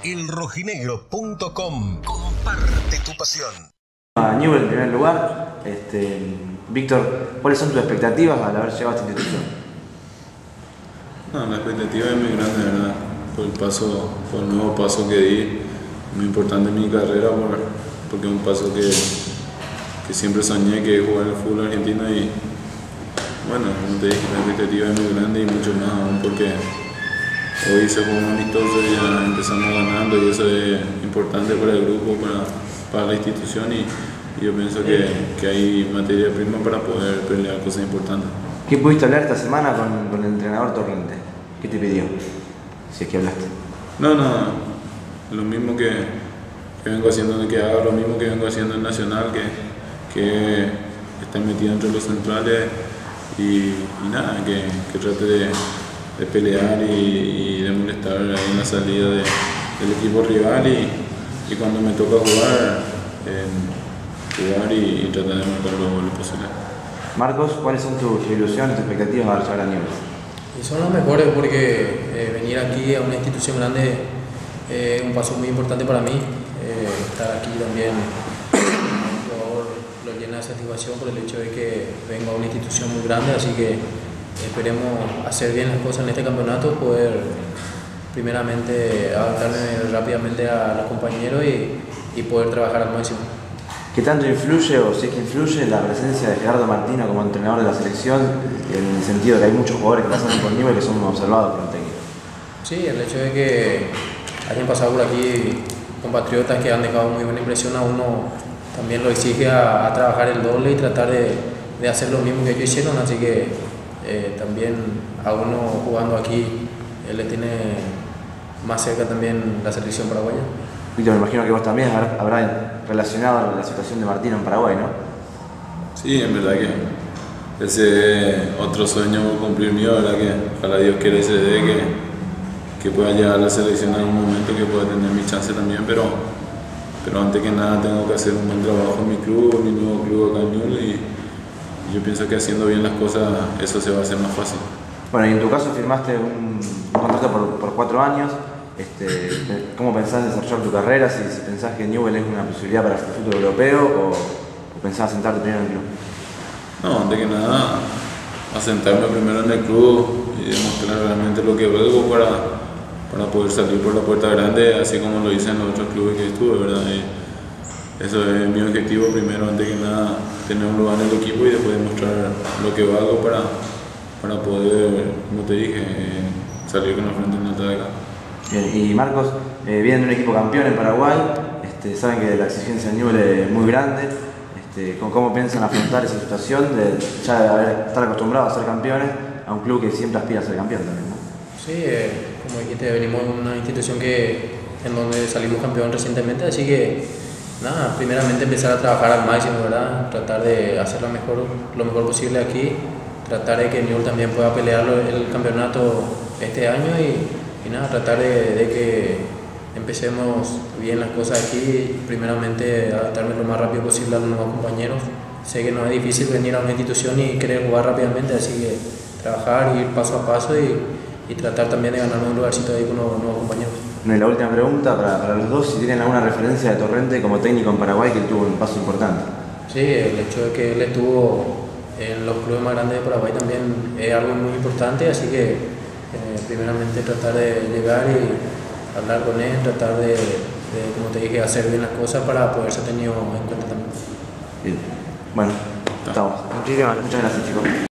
elrojinegro.com. Comparte tu pasión. A Newell en primer lugar, Víctor, ¿cuáles son tus expectativas al haber llegado a esta institución? No, la expectativa es muy grande, ¿verdad? Por el nuevo paso que di, muy importante en mi carrera, porque es un paso que siempre soñé, que es jugar el fútbol argentino y bueno, como te dije, la expectativa es muy grande y mucho más aún porque hoy se jugó un amistoso y ya empezamos ganando y eso es importante para el grupo, para la institución y yo pienso que hay materia prima para poder pelear cosas importantes. ¿Qué pudiste hablar esta semana con el entrenador Torrente? ¿Qué te pidió? Si es que hablaste. No, lo mismo que vengo haciendo, que haga lo mismo que vengo haciendo en Nacional, que esté metido entre los centrales y nada, que trate de pelear y de molestar ahí en la salida del equipo rival y cuando me toca jugar y tratar de marcar lo posible. Marcos, ¿cuáles son tus ilusiones, tus expectativas al llegar a Newell? Y son las mejores porque venir aquí a una institución grande es un paso muy importante para mí. Estar aquí también el jugador lo llena de satisfacción por el hecho de que vengo a una institución muy grande, así que esperemos hacer bien las cosas en este campeonato, poder primeramente adaptarme rápidamente a los compañeros y poder trabajar al máximo. ¿Qué tanto influye o si es que influye la presencia de Gerardo Martino como entrenador de la selección, en el sentido de que hay muchos jugadores que pasan por Newell que son observados por el técnico? Sí, el hecho de que hayan pasado por aquí compatriotas que han dejado muy buena impresión a uno también lo exige a trabajar el doble y tratar de hacer lo mismo que ellos hicieron, así que también a uno jugando aquí él le tiene más cerca también la selección paraguaya. Víctor, me imagino que vos también habrás relacionado la situación de Martino en Paraguay, ¿no? Sí, en verdad que ese otro sueño por cumplir mío, ¿verdad? Que ojalá Dios quiera y se dé que pueda llegar a la selección en algún momento, que pueda tener mi chance también, pero antes que nada tengo que hacer un buen trabajo en mi club, en mi nuevo club acá en Newell y yo pienso que haciendo bien las cosas eso se va a hacer más fácil. Bueno, y en tu caso firmaste un contrato por 4 años. ¿Cómo pensás desarrollar tu carrera? Si pensás que Newell es una posibilidad para el fútbol europeo o pensás sentarte primero en el club. No, antes que nada, asentarme primero en el club y demostrar realmente lo que valgo para poder salir por la puerta grande, así como lo hice en los otros clubes que estuve, ¿verdad? Y eso es mi objetivo primero, antes que nada, tener un lugar en el equipo y después demostrar lo que valgo para poder, como te dije, salir con la frente en alta de acá. Bien, y Marcos, vienen de un equipo campeón en Paraguay, saben que la exigencia de Newell es muy grande. ¿Cómo piensan afrontar esa situación de ya estar acostumbrados a ser campeones a un club que siempre aspira a ser campeón también, ¿no? Sí, como dijiste, venimos de una institución en donde salimos campeón recientemente, así que nada, primeramente empezar a trabajar al máximo, ¿verdad? Tratar de hacer lo mejor posible aquí, tratar de que Newell también pueda pelear el campeonato este año y nada, tratar de que empecemos bien las cosas aquí, primeramente adaptarme lo más rápido posible a los nuevos compañeros. Sé que no es difícil venir a una institución y querer jugar rápidamente, así que trabajar, ir paso a paso y tratar también de ganar un lugarcito ahí con los nuevos compañeros. Bueno, y la última pregunta para los dos, si tienen alguna referencia de Torrente como técnico en Paraguay que tuvo un paso importante. Sí, el hecho de que él estuvo en los clubes más grandes de Paraguay también es algo muy importante, así que primeramente tratar de llegar y hablar con él, tratar de, como te dije, hacer bien las cosas para poder ser tenido en cuenta también. Bien. Bueno, estamos. Muchas gracias, chicos.